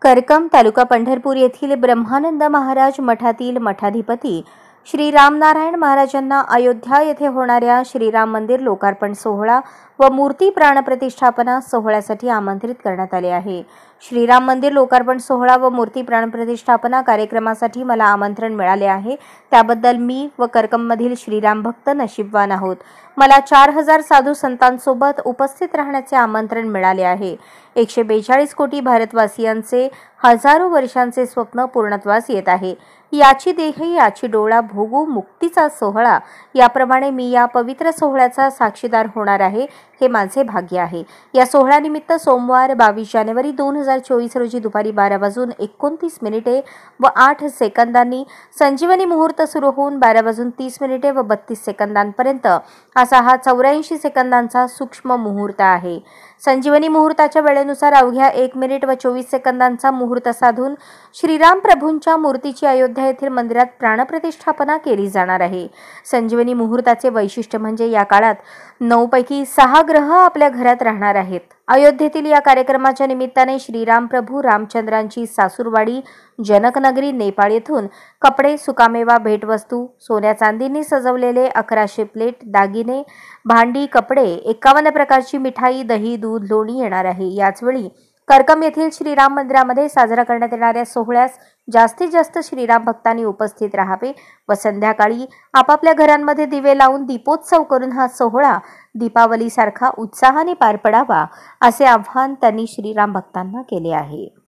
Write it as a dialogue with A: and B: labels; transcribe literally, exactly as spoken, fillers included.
A: करकम तालुका पंढरपूर येथील ब्रह्मानंद महाराज मठातील मठाधिपती श्री रामनारायण महाराजांना अयोध्या येथे होणाऱ्या श्रीराम मंदिर लोकार्पण सोहळा व मूर्ती प्राणप्रतिष्ठापना सोहळ्यासाठी आमंत्रित करण्यात आले आहे। श्रीराम मंदिर लोकार्पण सोहळा व मूर्ती प्राणप्रतिष्ठापना कार्यक्रमासाठी मला आमंत्रण मिळाले आहे। त्याबद्दल मी व करकममधील श्रीराम भक्त नशीबवान आहोत। मला चार हजार साधू संतांसोबत उपस्थित राहण्याचे आमंत्रण मिळाले आहे। एकशे बेचाळीस कोटी भारतवासियांचे हजारो वर्षांचे स्वप्न पूर्णत्वास येत आहे। याची देह याची डोळा भोगू मुक्तीचा सोहळा, याप्रमाणे मी या पवित्र सोहळ्याचा साक्षीदार होणार आहे, हे माझे भाग्य आहे। या सोहळ्यानिमित्त सोमवार बावीस जानेवारी दोन हजार चोवीस रोजी दुपारी बारा वाजून एकोणतीस मिनिटे व आठ सेकंदांनी संजीवनी मुहूर्त सुरू होऊन बारा वाजून तीस मिनिटे व बत्तीस सेकंदांपर्यंत असा हा चौऱ्याऐंशी सेकंदांचा सूक्ष्म मुहूर्त आहे। संजीवनी मुहूर्ताच्या वेळेनुसार अवघ्या एक मिनिट व चोवीस सेकंदांचा मुहूर्त साधून श्रीराम प्रभूंच्या मूर्तीची अयोध्या येथील मंदिरात प्राणप्रतिष्ठापना केली जाणार आहे। संजीवनी मुहूर्ताचे वैशिष्ट्य म्हणजे या काळात नऊ पैकी सहा ग्रह आपल्या घरात राहणार आहेत। अयोध्येतील या कार्यक्रमाच्या निमित्ताने श्रीराम प्रभू रामचंद्रांची सासूरवाडी जनकनगरी नेपाळ येथून कपडे, सुकामेवा, भेटवस्तू, सोन्या चांदीने सजवलेले अकराशे प्लेट, दागिने, भांडी, कपडे, एकावन्न प्रकारची मिठाई, दही, दूध, लोणी येणार आहे। याचवेळी करकम येथील श्रीराम मंदिरामध्ये साजरा करण्यात येणाऱ्या सोहळ्यास जास्तीत जास्त श्रीराम भक्तांनी उपस्थित राहावे व संध्याकाळी आपापल्या घरांमध्ये दिवे लावून दीपोत्सव करून हा सोहळा दीपावलीसारखा उत्साहाने पार पडावा, असे आवाहन त्यांनी श्रीराम भक्तांना केले आहे।